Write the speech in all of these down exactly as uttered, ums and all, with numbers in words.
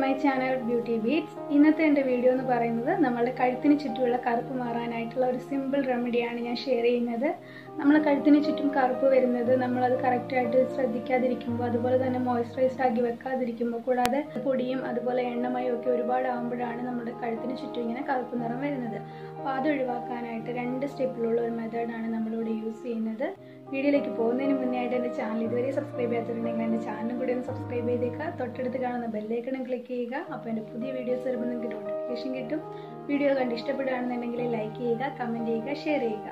my channel Beauty Beats. ഇന്നത്തെ എൻ്റെ video എന്ന് പറയുന്നത് നമ്മുടെ കഴുത്തിന് ചുറ്റുമുള്ള കറുപ്പ് മാറാനായിട്ടുള്ള ഒരു സിമ്പിൾ റെമഡിയാണ് ഞാൻ ഷെയർ ചെയ്യുന്നത്. നമ്മുടെ കഴുത്തിന് ചുറ്റും കറുപ്പ് വരുന്നത് നമ്മൾ അത് കറക്റ്റ് ആയിട്ട് ശ്രദ്ധിക്കാതിരിക്കുമ്പോൾ, അതുപോലെ തന്നെ മോയ്സ്ചറൈസ്ഡ് ആക്കി വെക്കാതിരിക്കുമ്പോൾ, കൂടാതെ പൊടിയും അതുപോലെ എണ്ണമയും ഒക്കെ ഒരുപാട് ആകുമ്പോഴാണ് നമ്മുടെ കഴുത്തിന് ചുറ്റും ഇങ്ങനെ കറുപ്പ് നിറം വരുന്നത്. അപ്പോൾ അത് ഒഴിവാക്കാനായിട്ട് രണ്ട് സ്റ്റെപ്പിലുള്ള ഒരു മെത്തേഡാണ് നമ്മളിവിടെ യൂസ് ചെയ്യുന്നത്. വീഡിയോയിലേക്ക് പോകുന്നതിന് മുന്നേ ആയിട്ട് എൻ്റെ ചാനൽ ഇതുവരെ സബ്സ്ക്രൈബ് ചെയ്യാത്തവരുണ്ടെങ്കിൽ എൻ്റെ ചാനലും കൂടി ഒന്ന് സബ്സ്ക്രൈബ് ചെയ്തേക്കുക. തൊട്ടടുത്ത് കാണുന്ന ബെല്ലൈക്കണും ക്ലിക്ക് ചെയ്യുക. അപ്പോൾ എൻ്റെ പുതിയ വീഡിയോസ് വരുമ്പോൾ നിങ്ങൾക്ക് നോട്ടിഫിക്കേഷൻ കിട്ടും. വീഡിയോ കണ്ട് ഇഷ്ടപ്പെടുകയാണെന്നുണ്ടെങ്കിൽ ലൈക്ക് ചെയ്യുക, കമൻറ്റ് ചെയ്യുക, ഷെയർ ചെയ്യുക.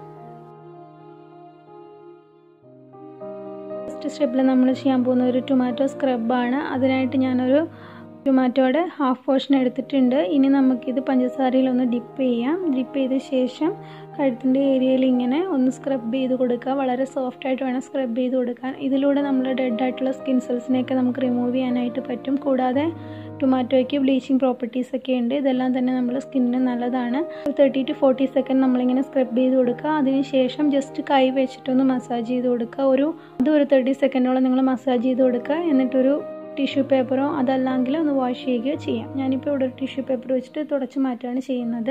ഫസ്റ്റ് സ്റ്റെപ്പിൽ നമ്മൾ ചെയ്യാൻ പോകുന്ന ഒരു ടൊമാറ്റോ സ്ക്രബാണ്. അതിനായിട്ട് ഞാനൊരു ടൊമാറ്റോയുടെ ഹാഫ് പോർഷൻ എടുത്തിട്ടുണ്ട്. ഇനി നമുക്കിത് പഞ്ചസാരയിൽ ഒന്ന് ഡിപ്പ് ചെയ്യാം. ഡിപ്പ് ചെയ്ത ശേഷം കഴുത്തിൻ്റെ ഏരിയയിൽ ഇങ്ങനെ ഒന്ന് സ്ക്രബ് ചെയ്ത് കൊടുക്കുക. വളരെ സോഫ്റ്റായിട്ട് വേണം സ്ക്രബ് ചെയ്ത് കൊടുക്കാൻ. ഇതിലൂടെ നമ്മൾ ഡെഡ് ആയിട്ടുള്ള സ്കിൻ സെൽസിനെയൊക്കെ നമുക്ക് റിമൂവ് ചെയ്യാനായിട്ട് പറ്റും. കൂടാതെ ടൊമാറ്റോയ്ക്ക് ബ്ലീച്ചിങ് പ്രോപ്പർട്ടീസ് ഒക്കെ ഉണ്ട്. ഇതെല്ലാം തന്നെ നമ്മുടെ സ്കിന്നിന് നല്ലതാണ്. ഒരു തേർട്ടി ടു ഫോർട്ടി സെക്കൻഡ് നമ്മളിങ്ങനെ സ്ക്രബ് ചെയ്ത് കൊടുക്കുക. അതിനുശേഷം ജസ്റ്റ് കൈ വെച്ചിട്ടൊന്ന് മസാജ് ചെയ്ത് കൊടുക്കുക. ഒരു അത് ഒരു തേർട്ടി സെക്കൻഡോളം നിങ്ങൾ മസാജ് ചെയ്ത് കൊടുക്കുക. എന്നിട്ടൊരു ടിഷ്യൂ പേപ്പറോ അതല്ലെങ്കിൽ ഒന്ന് വാഷ് ചെയ്യുകയോ ചെയ്യാം. ഞാനിപ്പോൾ ഇവിടെ ഒരു ടിഷ്യൂ പേപ്പർ വെച്ചിട്ട് തുടച്ച് മാറ്റുകയാണ് ചെയ്യുന്നത്.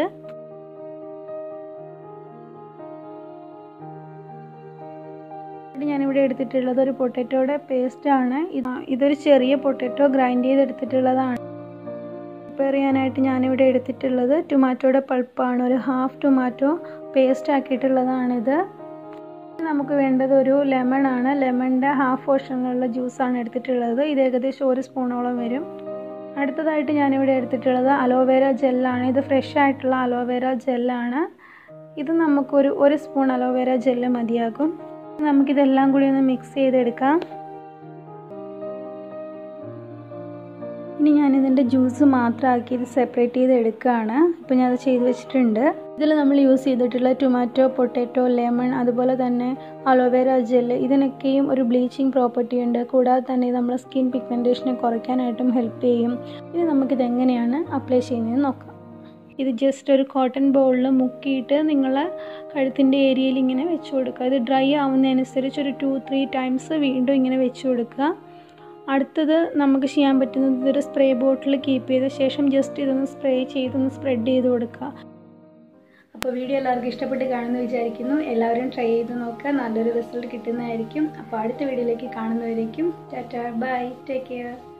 ഞാനിവിടെ എടുത്തിട്ടുള്ളത് ഒരു പൊട്ടാറ്റോയുടെ പേസ്റ്റ് ആണ്. ഇതൊരു ചെറിയ പൊട്ടാറ്റോ ഗ്രൈൻഡ് ചെയ്തെടുത്തിട്ടുള്ളതാണ്. പ്രിപ്പയർ ചെയ്യാനായിട്ട് ഞാനിവിടെ എടുത്തിട്ടുള്ളത് ടൊമാറ്റോയുടെ പൾപ്പാണ്. ഒരു ഹാഫ് ടൊമാറ്റോ പേസ്റ്റ് ആക്കിയിട്ടുള്ളതാണിത്. നമുക്ക് വേണ്ടത് ഒരു ലെമൺ ആണ്. ലെമണിൻ്റെ ഹാഫ് പോർഷനിലുള്ള ജ്യൂസാണ് എടുത്തിട്ടുള്ളത്. ഇത് ഏകദേശം ഒരു സ്പൂണോളം വരും. അടുത്തതായിട്ട് ഞാനിവിടെ എടുത്തിട്ടുള്ളത് അലോവേര ജെല്ലാണ്. ഇത് ഫ്രഷ് ആയിട്ടുള്ള അലോവേര ജെല്ലാണ്. ഇത് നമുക്കൊരു ഒരു സ്പൂൺ അലോവേര ജെല്ല് മതിയാകും. നമുക്കിതെല്ലാം കൂടി ഒന്ന് മിക്സ് ചെയ്തെടുക്കാം. ഇനി ഞാനിതിൻ്റെ ജ്യൂസ് മാത്രമാക്കി ഇത് സെപ്പറേറ്റ് ചെയ്ത് എടുക്കുകയാണ്. ഇപ്പോൾ ഞാനത് ചെയ്ത് വെച്ചിട്ടുണ്ട്. ഇതിൽ നമ്മൾ യൂസ് ചെയ്തിട്ടുള്ള ടൊമാറ്റോ, പൊട്ടാറ്റോ, ലെമൺ, അതുപോലെ തന്നെ അലോവേര ജെല്ല്, ഇതിനൊക്കെയും ഒരു ബ്ലീച്ചിങ് പ്രോപ്പർട്ടി ഉണ്ട്. കൂടാതെ തന്നെ നമ്മുടെ സ്കിൻ പിഗ്മെൻറ്റേഷനെ കുറയ്ക്കാനായിട്ടും ഹെൽപ്പ് ചെയ്യും. ഇനി നമുക്കിത് എങ്ങനെയാണ് അപ്ലൈ ചെയ്യുന്നതെന്ന് നോക്കാം. ഇത് ജസ്റ്റ് ഒരു കോട്ടൺ ബോളിൽ മുക്കിയിട്ട് നിങ്ങൾ കഴുത്തിൻ്റെ ഏരിയയിൽ ഇങ്ങനെ വെച്ച് കൊടുക്കുക. ഇത് ഡ്രൈ ആവുന്നതനുസരിച്ച് ഒരു ടു ത്രീ ടൈംസ് വീണ്ടും ഇങ്ങനെ വെച്ച് കൊടുക്കുക. അടുത്തത് നമുക്ക് ചെയ്യാൻ പറ്റുന്നത് ഇതൊരു സ്പ്രേ ബോട്ടിൽ കീപ്പ് ചെയ്ത ശേഷം ജസ്റ്റ് ഇതൊന്ന് സ്പ്രേ ചെയ്തൊന്ന് സ്പ്രെഡ് ചെയ്ത് കൊടുക്കുക. അപ്പോൾ വീഡിയോ എല്ലാവർക്കും ഇഷ്ടപ്പെട്ട് കാണുമെന്ന് വിചാരിക്കുന്നു. എല്ലാവരും ട്രൈ ചെയ്ത് നോക്കുക. നല്ലൊരു റിസൾട്ട് കിട്ടുന്നതായിരിക്കും. അപ്പോൾ അടുത്ത വീഡിയോയിലേക്ക് കാണുന്നവരേക്കും ടാറ്റാ, ബൈ, ടേക്ക് കെയർ.